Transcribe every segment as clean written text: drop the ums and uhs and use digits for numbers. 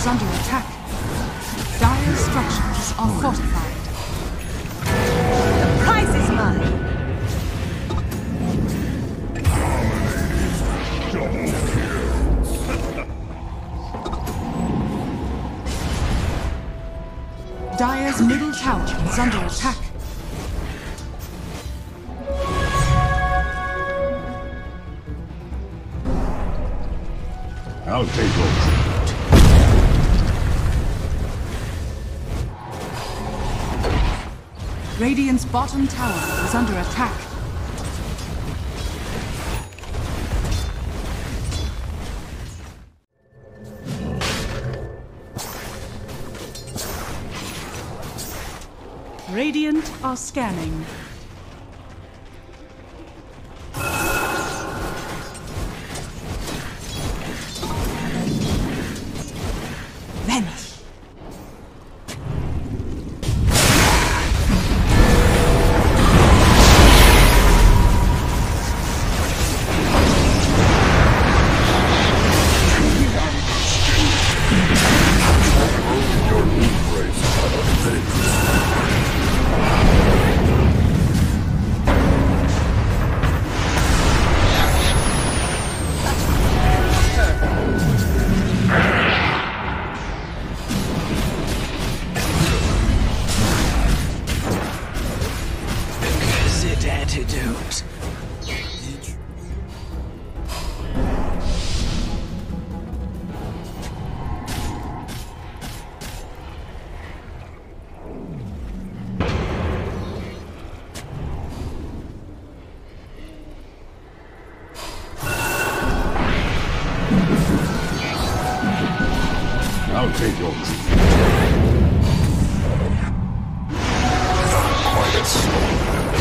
is under attack. Dire's structures are fortified. The prize is mine! Dire's middle tower is under attack. I'll take over. Radiant's bottom tower is under attack. Radiant are scanning. Vanish. Antidote. I'll take your crew. Quiet soul.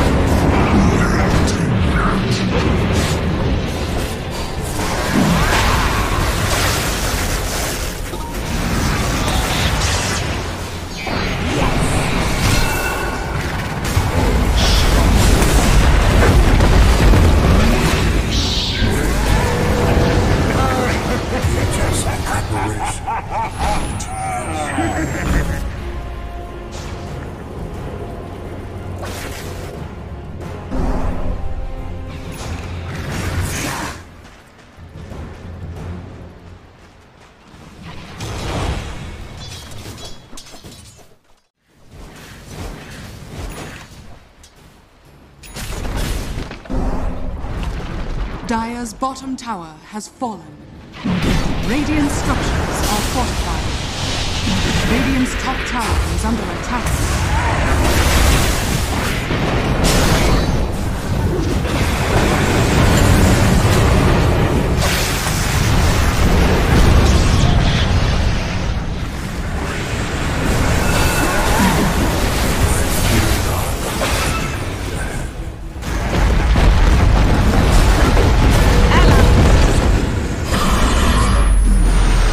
Dire's bottom tower has fallen. Radiant structures are fortified. Radiant's top tower is under attack.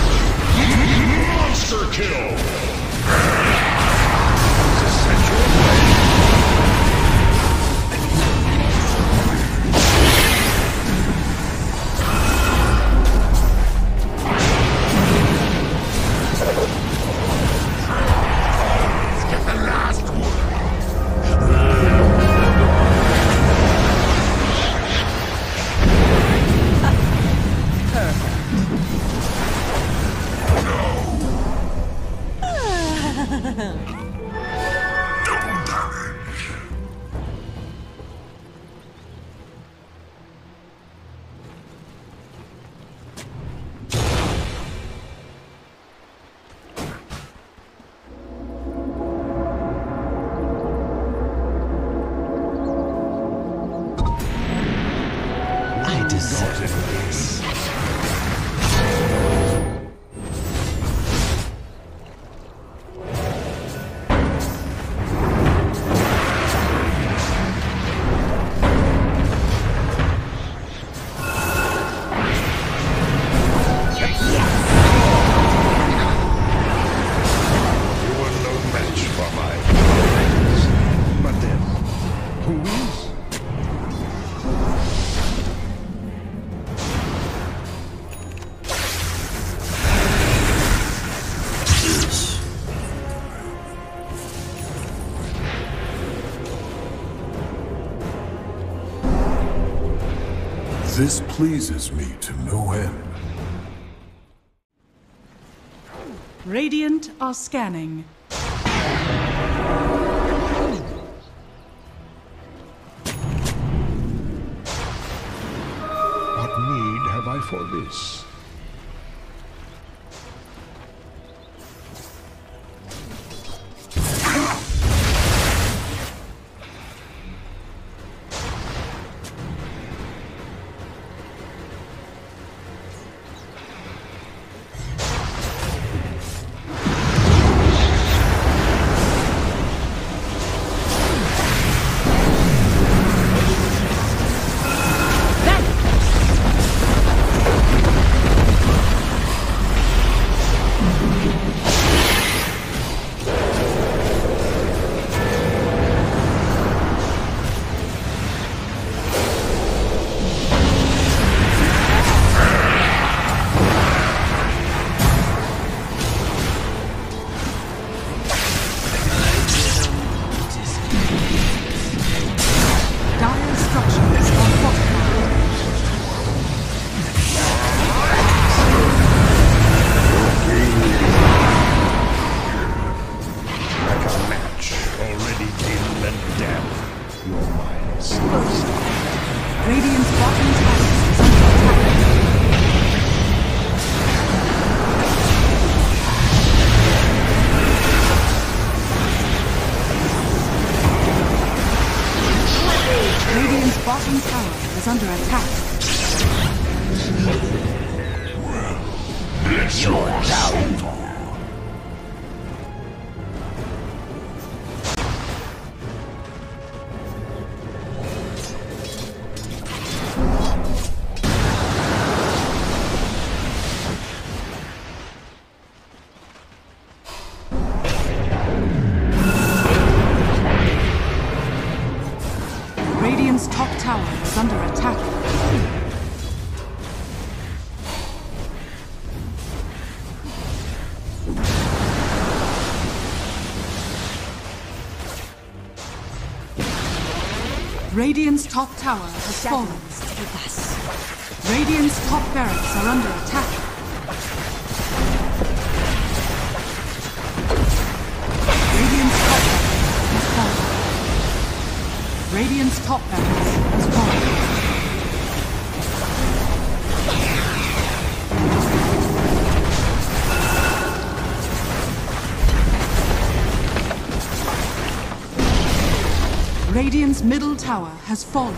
Monster kill! This is central. This pleases me to no end. Radiant are scanning. What need have I for this? Bottom tower is under attack. Your downfall. Radiant's top tower is under attack. Radiant's top tower has fallen. Radiant's top barracks are under attack. Radiant's top barracks has fallen. Radiant's top barracks has fallen. Radiant's middle tower has fallen.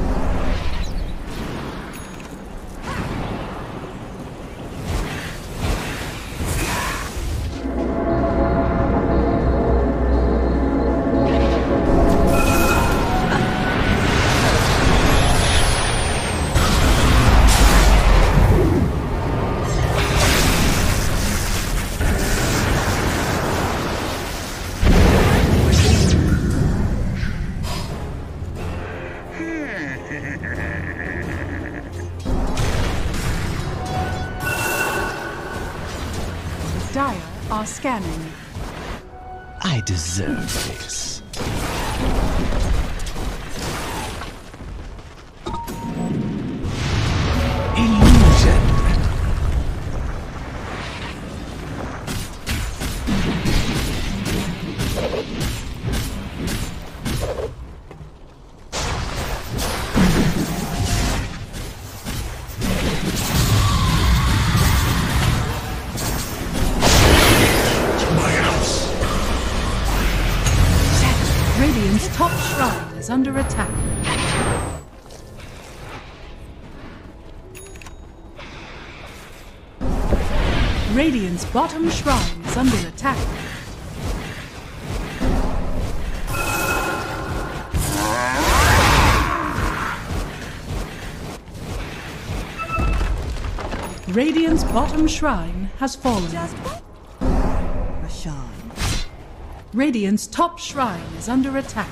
Dire are scanning. I deserve this. Illusion. Radiant's top shrine is under attack. Radiant's bottom shrine is under attack. Radiant's bottom shrine has fallen. Roshan. Radiant's top shrine is under attack.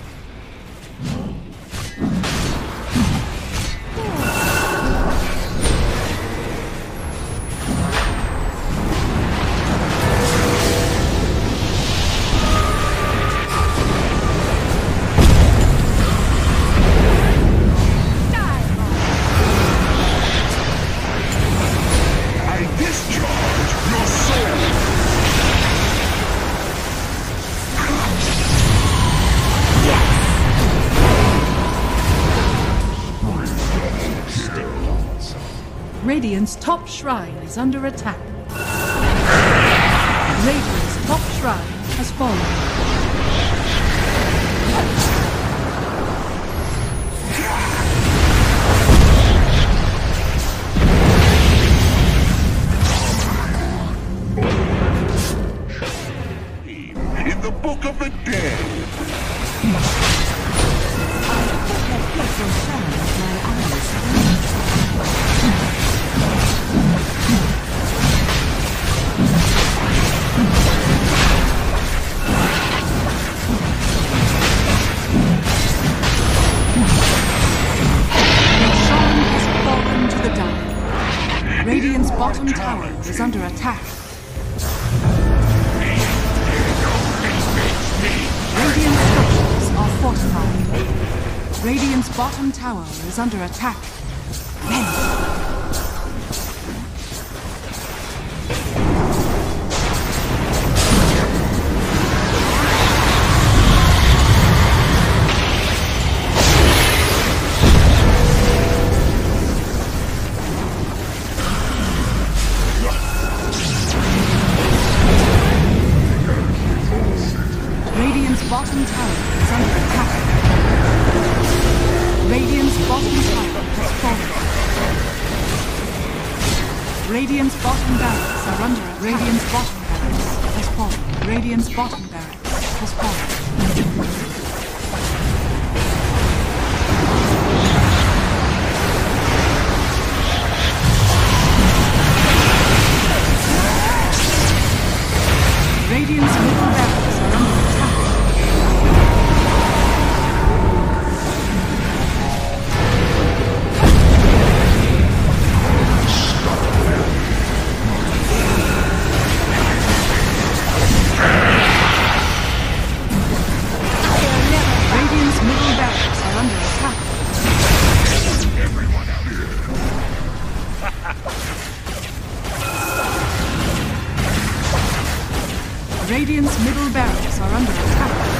Radiant's top shrine is under attack. Radiant's top shrine has fallen. In the book of the dead. Radiant's bottom tower is under attack. Radiant structures are fortified. Radiant's bottom tower is under attack. Radiant's bottom tower is under attack. Radiant's bottom tower has fallen. Radiant's bottom barracks are under attack. Radiant's bottom barracks has fallen. Radiant's bottom barracks has fallen. Radiant's middle barracks are under attack. Radiant's middle barracks are under attack. Everyone out here. Radiant's middle barracks are under attack.